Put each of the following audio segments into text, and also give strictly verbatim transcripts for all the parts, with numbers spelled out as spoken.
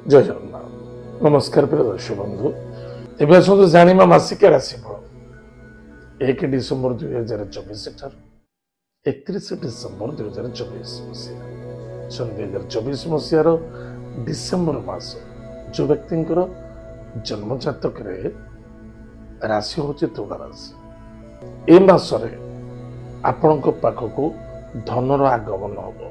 जय जगन्नाथ नमस्कार प्रिय दर्शक बंधु एवं आसतु जाना मासिक राशिफल एक डिसेम्बर दुई हजार चौबीस ठार एकतीस डिसेम्बर दुई हजार चौबीस मसीहा सन दुई हजार चौबीस मसीहार डिसेम्बर मास जो व्यक्ति जन्म जातक राशि हूँ तुला राशि ए मासरे आपण पाखक धनर आगमन हम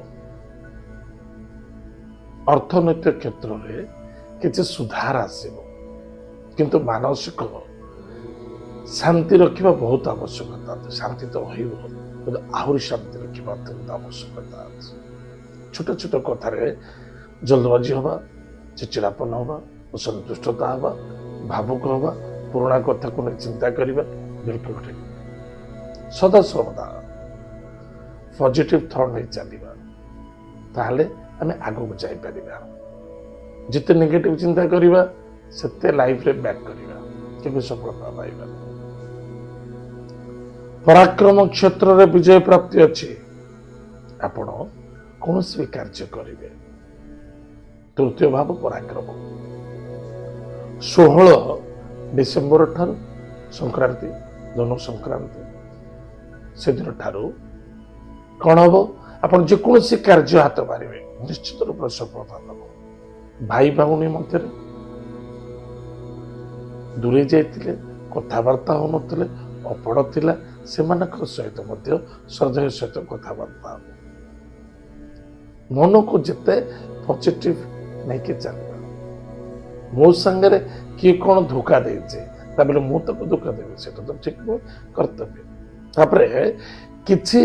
अर्थनैतिक क्षेत्र में किसी सुधार आसब किंतु मानसिक शांति रखा बहुत आवश्यकता शांति तो हो आहरी शांति रखा अत्यंत आवश्यकता छोट छोट कथार जल्दबाजी हवा चिड़चिड़ापन हवा असंतुष्टता हवा भावुक हवा पुराणा कथा को चिंता करवा बिल्कुल ठीक सदा सर्वदा पॉजिटिव थॉट नहीं चलवा ताहले आम आग को जापर जिते नेगेटिव चिंता करवा सेते लाइफ रे बैक करवा केबे सफलता पाइबा पराक्रम क्षेत्र रे विजय प्राप्ति अच्छी आपण कौन भी कार्य करेंगे तृतीय भाव पराक्रम षोहल डिसेम्बर ठार संक्रांति धनु संक्रांति से दिन ठारू कौन हम आप जेकोसी कार्य हाथ मारे निश्चित रूप से सफलता दब भाई भाई मध्य दूरे जाते कथबार्ता हो नुले अपड़ थिला सहित श्रद्धेय सहित कथबार्ता मन को जिते पॉजिटिव नहीं कि चलवा मो सांगे किए कौन धोखा देचे मुझे धोखा देवी से तो ठीक नुह कर्तव्य किसी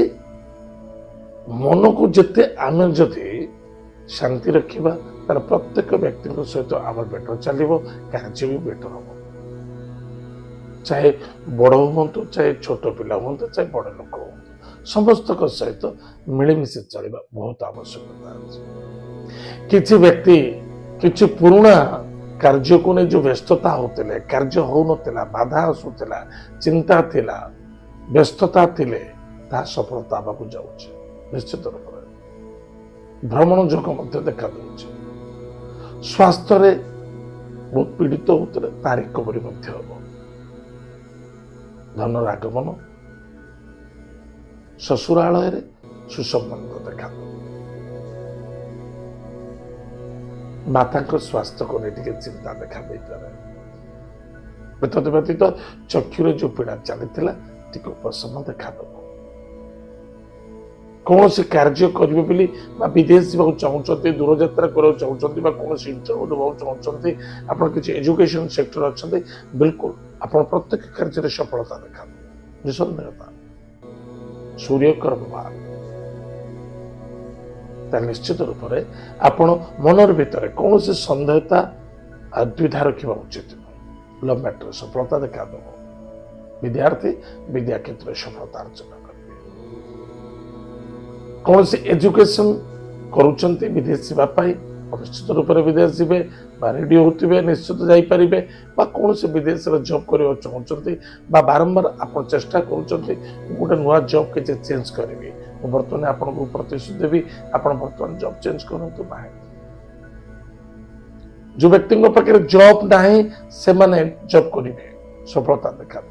मन को जिते आम जदि शांति रखा तार प्रत्येक व्यक्ति सहित आम बेटर चलो कार्य भी बेटर हम चाहे बड़ हूँ चाहे छोट पिला हूँ चाहे बड़ लोक हूँ समस्त सहित मिलमिशि चलना बहुत आवश्यकता अच्छे किसी व्यक्ति किसी पुराणा कार्य को नहीं जो व्यस्तता होते कार्य हो ना बाधा आसूला चिंता थिला व्यस्तता थिले ता सफलता आवाक जाऊँ निश्चित रूप से भ्रमण जोग देखा दूचे स्वास्थ्य रे बहुत पीड़ित होते तार रिकवरी हम धनर आगमन ससुरालय सुसंबंध देखा माता स्वास्थ्य को नहीं चिंता देखा तद व्यतीत चक्षुरे जो पीड़ा चली उपशम देखा दब कौन से कार्य करेंगे विदेश जावाक चाहते दूर यात्रा करा चाहते कौन इंटरव्यू देवाक चाहते आप किसी एजुकेशन सेक्टर अच्छा बिल्कुल आप प्रत्येक कार्य सफलता देखा निसंदेहता सूर्य कर्मभाव निश्चित रूप से आप मनर भीतर कौन से सन्देहता द्विधा रखा उचित लव मैटर सफलता देखा दब विद्यार्थी विद्या क्षेत्र सफलता अर्जन कौन से एजुकेशन करुँच विदेश जावाई निश्चित रूप से विदेश जी रेडी होते निश्चित जापारे कौन से विदेश जॉब करने चाहते बारंबार आप चेष्टा करोटे नुआ जॉब किसी चेंज करी बर्तमान आपको प्रतिश्रुति देवी आप बर्तमान जॉब चेंज करूँ ना जो व्यक्ति पाखे जॉब ना से माने जॉब करेंगे सफलता देखा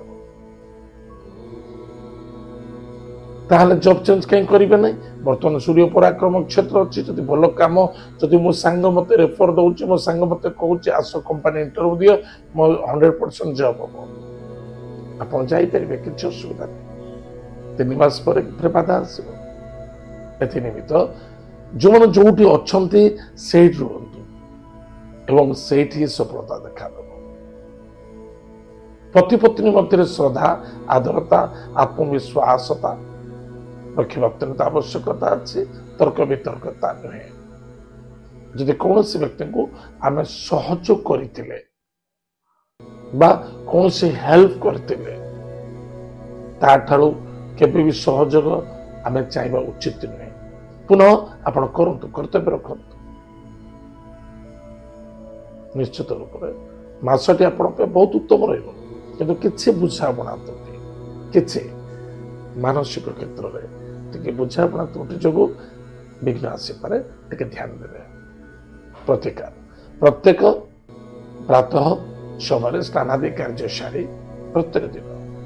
ताहले जॉब चेंज कहीं करेंगे ना बर्तमान सूर्य पराक्रम क्षेत्र अच्छी जब भल कम जदि मो सांग मत रेफर दौर मो सांग मत कहूँ आस कंपानी इंटरव्यू दियो मो हंड्रेड परसेंट जॉब हम आप जापारे किसी असुविधा नहीं तीन मास पर बाधा आसब एनिमित्त जो मैंने जो अच्छा से रुहतु से सफलता देखा दब पति पत्नी मध्य श्रद्धा आदरता आत्मविश्वासता रखा अत्यंत आवश्यकता अच्छी तर्क वितर्कता नुहे जदि कौन से व्यक्ति को आम सहयोग करते कौन से हेल्प करते केबे भी सहयोग आम चाहवा उचित नुहे पुनः आप करतु कर्तव्य रखु निश्चित रूप से मसटी आप बहुत उत्तम रही बुझाणा कि मानसिक क्षेत्र में टे बुझाणा त्रुटि जो विघ्न आसपे टे ध्यान देवे प्रतिकार प्रत्येक प्रातः समय स्नानादि कार्य सारी प्रत्येक दिन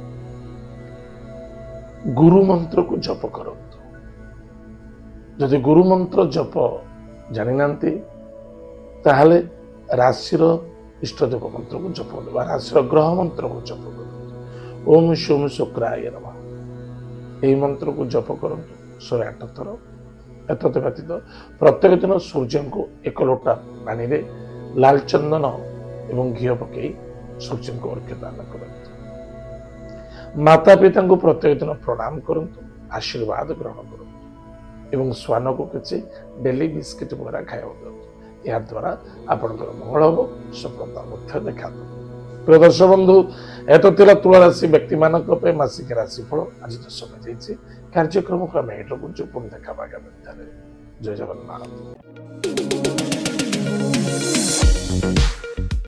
गुरु मंत्र को जप करंतु। जदि गुरु मंत्र जप जानी नांती ताहले राशि इष्टदेव मंत्र को जप करंतु, राशि ग्रह मंत्र को जप करंतु। ओम सोम शुक्राय नमः यही मंत्र को जप करंतु शहे आठ थर। एतद व्यतीत प्रत्येक दिन सूर्य को एक लोटा पानी रे लाल चंदन एवं घी पकई सूर्य को अर्घ्य दान करंतु। माता पिता को प्रत्येक दिन प्रणाम करंतु, आशीर्वाद ग्रहण करंतु एवं श्वान को किसी डेली बिस्किट वगैरह खाया दिंतु। या द्वारा आपंकर मंगल हम सफलता देखा। प्रिय दर्शक बंधु एत थिला तुला राशि व्यक्ति मानक मासिक राशिफल आज तो समय जाइए। कार्यक्रम को आम एट पुणी देखा जय जगन्नाथ।